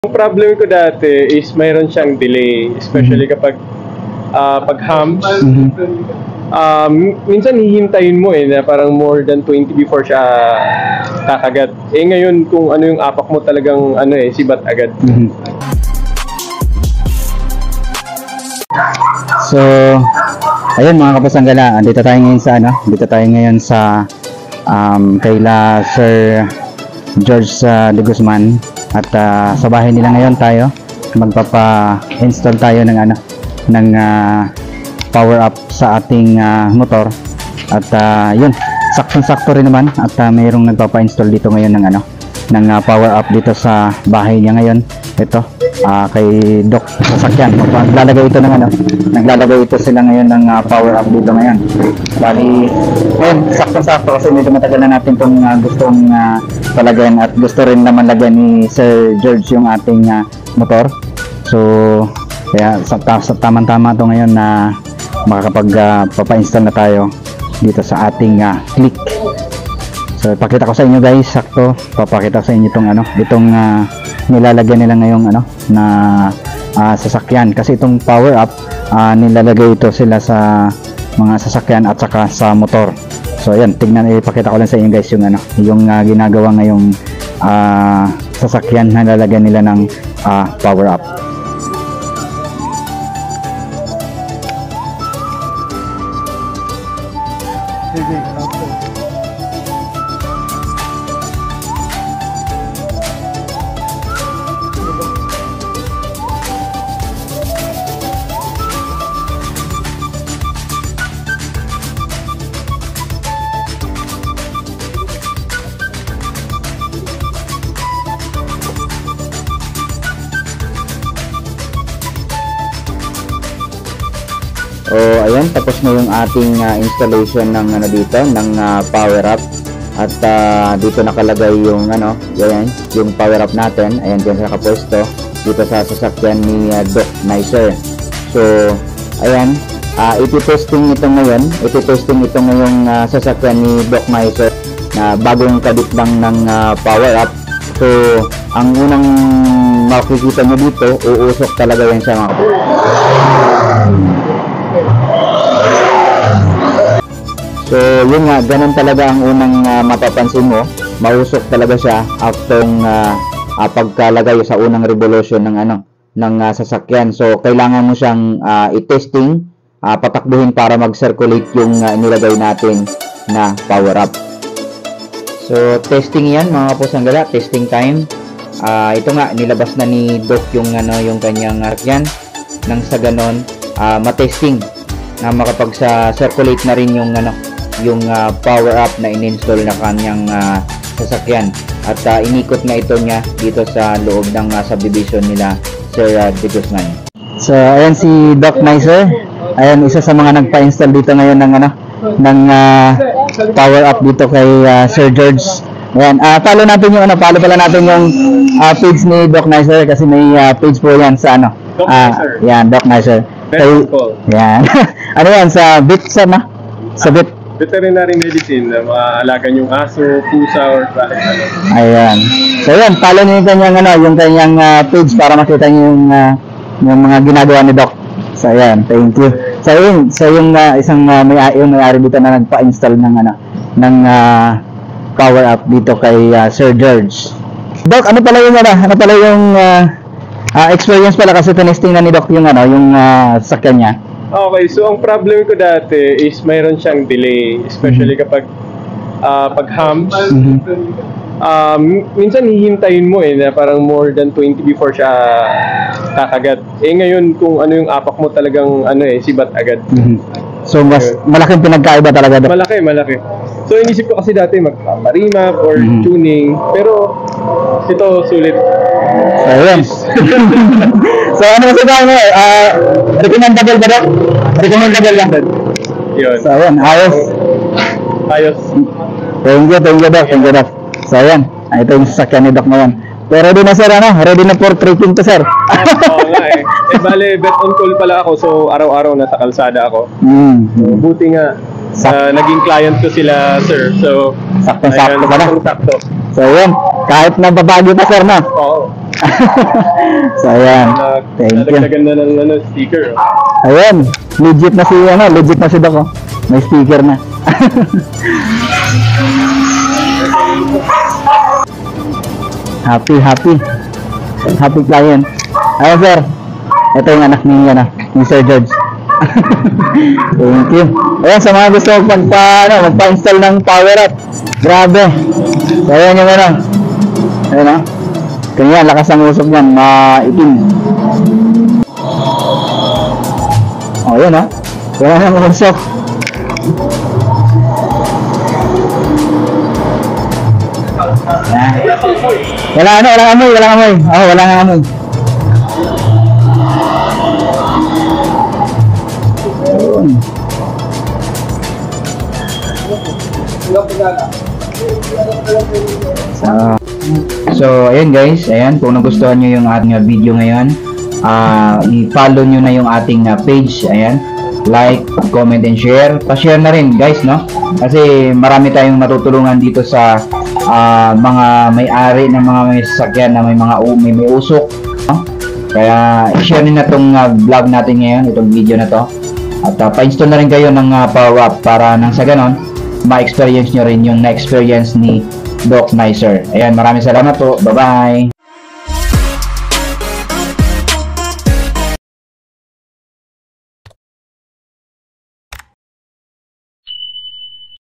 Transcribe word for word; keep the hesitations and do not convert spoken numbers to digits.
Ang problem ko dati is mayroon siyang delay, especially Mhm. kapag ah, pag hams. Mhm. Um, minsan hihintayin mo eh, na parang more than twenty before siya kakagat. Eh ngayon, kung ano yung apak mo talagang ano eh, sibat agad. Mhm. So, ayun mga kapasanggala, andito tayo ngayon sa ano, dito tayo ngayon sa um, kaila Sir George uh, de Guzman at uh, sa bahay nila ngayon tayo magpapa-install tayo ng ano, ng uh, power up sa ating uh, motor at uh, yun, saktong-sakto rin naman at uh, mayroong nagpapa-install dito ngayon ng ano, ng uh, power up dito sa bahay niya ngayon. Ito uh, kay Doc sasakyan, maglalagay ito ng ano, naglalagay ito sila ngayon ng uh, power up dito ngayon. Bali, ngayon, saktong-sakto kasi medyo matagal na natin itong uh, gustong uh, palagyan at gusto rin naman lagyan ni Sir George yung ating uh, motor. So, kaya sa, sa tamang-tama ito ngayon na makakapag uh, papa-install na tayo dito sa ating uh, click. So, pakita ko sa inyo guys, sakto, papakita ko sa inyo itong ano, itong uh, nilalagyan nila ngayong ano, na uh, sasakyan. Kasi itong power up, uh, nilalagay ito sila sa mga sasakyan at saka sa motor. So, ayan, tignan, ipakita ko lang sa inyo guys yung ano, yung uh, ginagawa ngayong uh, sasakyan na nilalagyan nila ng uh, power up. O ayan, tapos na yung ating uh, installation ng ano dito, ng uh, power up. At uh, dito nakalagay yung ano, ayan, yung power up natin. Ayan, diyan sa nakapwesto dito sa sasakyan ni uh, Doc Nicer. So, ayan, uh, iti-testing ito ngayon. Iti-testing ito ngayong uh, sasakyan ni Doc Nicer na bagong kabit lang ng uh, power up. So, ang unang makikita nyo dito, uusok talaga yan sa mga So, yun nga, ganun talaga ang unang uh, mapapansin mo. Mausok talaga siya after uh, uh, pagkalagay sa unang revolution ng ano, ng uh, sasakyan. So, kailangan mo siyang uh, i-testing, uh, patakbuhin para mag-circulate yung uh, nilagay natin na power up. So, testing yan mga kapusanggala, testing time. Uh, ito nga, nilabas na ni Doc yung ano, yung kanyang sasakyan. Nang sa ganon, uh, matesting na makapag-circulate na rin yung ano, yung uh, power up na in-install na kanyang uh, sasakyan at uh, inikot na ito niya dito sa loob ng uh, subdivision nila Sir uh, de Guzman. So ayan si Doc Nicer, ayan isa sa mga nagpa-install dito ngayon ng ano, ng uh, power up dito kay uh, Sir George. Ayan, uh, follow natin yung ano, follow pala natin yung uh, page ni Doc Nicer kasi may uh, page po yan sa ano, Doc uh, Nicer. yan, Doc Nicer. So, yan. Ano yan, sa bit sa na? Sa bit. Veterinary medicine na maalagan yung aso, pusa, or bakit ano. Ayan. So yan, follow niyo yung kanyang ano, yung kanyang uh, page para makita niyo yung uh, yung mga ginagawa ni Doc. So ayan, thank you. So yun, so yung uh, isang uh, may yung may-ari dito na nagpa-install ng ano, ng uh, power up dito kay uh, Sir George. Doc, ano pala yung ano, ano pala yung uh, uh, experience pala kasi tinesting na ni Doc yung ano, yung uh, sakyan niya. Okay, so ang problem ko dati is mayroon siyang delay, especially kapag uh, pag hams. Mhm. Um, minsan hihintayin mo eh, na parang more than twenty before siya kakagat. Eh ngayon, kung ano yung apak mo talagang ano eh, sibat agad. Mhm. So mas malaking pinagkaiba talaga Doc. Malaki, malaki. So inisip ko kasi dati magpa-remap or Mhm. tuning, pero ito sulit. So ayan. So ano masasabi mo? Uh, recommendable ba Doc? Recommendable lang. Yun. So ayan, ayos. Ayos. Thank you, thank you Doc, thank you Doc. So ayan, ito yung sasakyan ni Doc ngayon. Pero ready na sir, ano? Ready na for trekking to sir. Oo nga eh. Eh bale, bet on call pala ako, so araw-araw nasa kalsada ako. Hmm. So, buti nga, ah, naging client ko sila, sir. So, Saktong-sakto ayan, pala. saktong-sakto. So yun, kahit na babagi pa sir, no? Oo. So ayan, Nag- thank you. Nadagdagan na ng ano, sticker. Ayan, legit na si, ano, legit na si Doc, oh. May sticker na. Happy, happy. Happy client. Ayan sir, ito yung anak ni, ano, ni Sir George. Thank you. Ayan, sa mga gusto magpa, ano, magpa-install ng power up. Grabe. So ayan yung ano. Ayan, oh. Kanya, lakas ang usok niyan, maitim. Oh, yan ha. Wala nang usok. Ah. Wala ano, walang amoy, walang amoy. Oh, wala nang amoy. Ayun. So, so ayan guys, ayan, kung nagustuhan nyo yung ating uh, video ngayon, ah i-follow nyo na yung ating uh, page, ayan, like, comment, and share. Pa-share na rin guys, no? Kasi marami tayong matutulungan dito sa ah, mga may-ari ng mga may sasakyan na may mga u- may, may usok, no? Kaya i-share nyo na itong uh, vlog natin ngayon, itong video na to. At uh, pa-install na rin kayo ng uh, power up para nang sa ganon ma-experience nyo rin yung na-experience ni Doc Nicer. Ayan, maraming salamat po. Bye-bye!